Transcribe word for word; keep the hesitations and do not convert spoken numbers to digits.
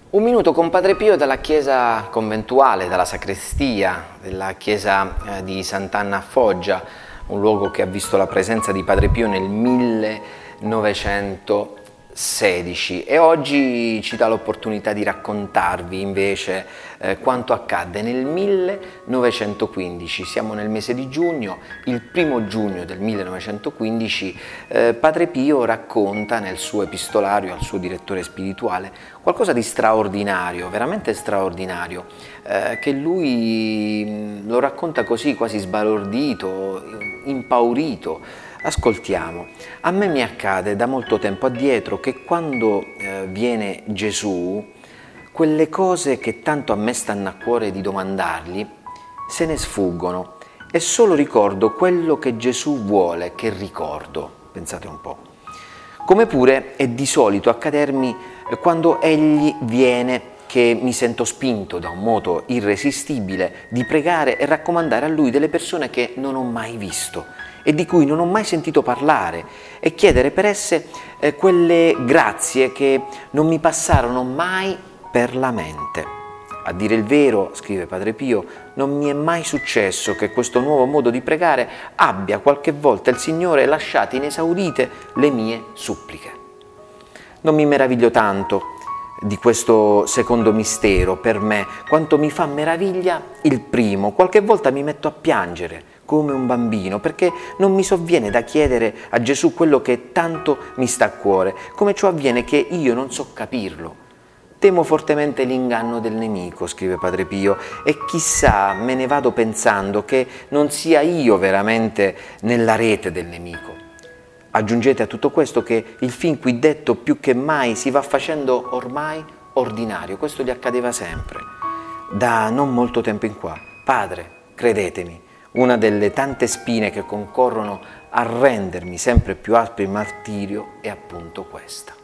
Un minuto con Padre Pio dalla chiesa conventuale, dalla sacrestia della chiesa eh, di Sant'Anna a Foggia, un luogo che ha visto la presenza di Padre Pio nel millenovecentosedici, e oggi ci dà l'opportunità di raccontarvi invece eh, quanto accadde nel millenovecentoquindici. Siamo nel mese di giugno, il primo giugno del millenovecentoquindici. eh, Padre Pio racconta nel suo epistolario al suo direttore spirituale qualcosa di straordinario, veramente straordinario, eh, che lui lo racconta così, quasi sbalordito, impaurito. Ascoltiamo. A me mi accade da molto tempo addietro che quando eh, viene Gesù, quelle cose che tanto a me stanno a cuore di domandargli se ne sfuggono e solo ricordo quello che Gesù vuole che ricordo. Pensate un po'. Come pure è di solito accadermi quando egli viene, che mi sento spinto da un moto irresistibile di pregare e raccomandare a lui delle persone che non ho mai visto e di cui non ho mai sentito parlare, e chiedere per esse eh, quelle grazie che non mi passarono mai per la mente. A dire il vero, scrive Padre Pio, non mi è mai successo che questo nuovo modo di pregare abbia qualche volta il Signore lasciate inesaurite le mie suppliche. Non mi meraviglio tanto di questo secondo mistero per me, quanto mi fa meraviglia il primo. Qualche volta mi metto a piangere come un bambino, perché non mi sovviene da chiedere a Gesù quello che tanto mi sta a cuore, come ciò avviene che io non so capirlo. Temo fortemente l'inganno del nemico, scrive Padre Pio, e chissà, me ne vado pensando che non sia io veramente nella rete del nemico. Aggiungete a tutto questo che il fin qui detto più che mai si va facendo ormai ordinario. Questo gli accadeva sempre, da non molto tempo in qua. Padre, credetemi, una delle tante spine che concorrono a rendermi sempre più aspro il martirio è appunto questa.